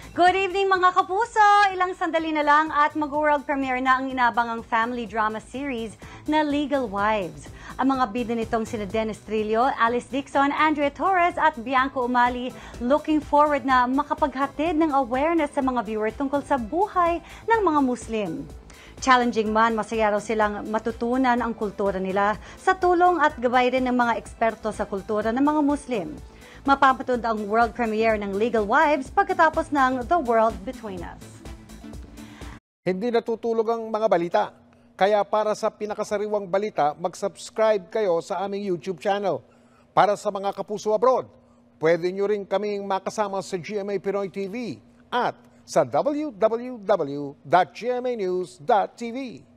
Good evening mga kapuso! Ilang sandali na lang at mag-world premiere na ang inabangang family drama series na Legal Wives. Ang mga bida nitong sina Dennis Trillo, Alice Dixon, Andrea Torres at Bianco Umali looking forward na makapaghatid ng awareness sa mga viewer tungkol sa buhay ng mga Muslim. Challenging man, masaya raw silang matutunan ang kultura nila sa tulong at gabay rin ng mga eksperto sa kultura ng mga Muslim. Mapapanood ang world premiere ng Legal Wives pagkatapos ng The World Between Us. Hindi natutulog ang mga balita. Kaya para sa pinakasariwang balita, mag-subscribe kayo sa aming YouTube channel. Para sa mga kapuso abroad, pwede nyo rin kaming makasama sa GMA Pinoy TV at sa www.gmanews.tv.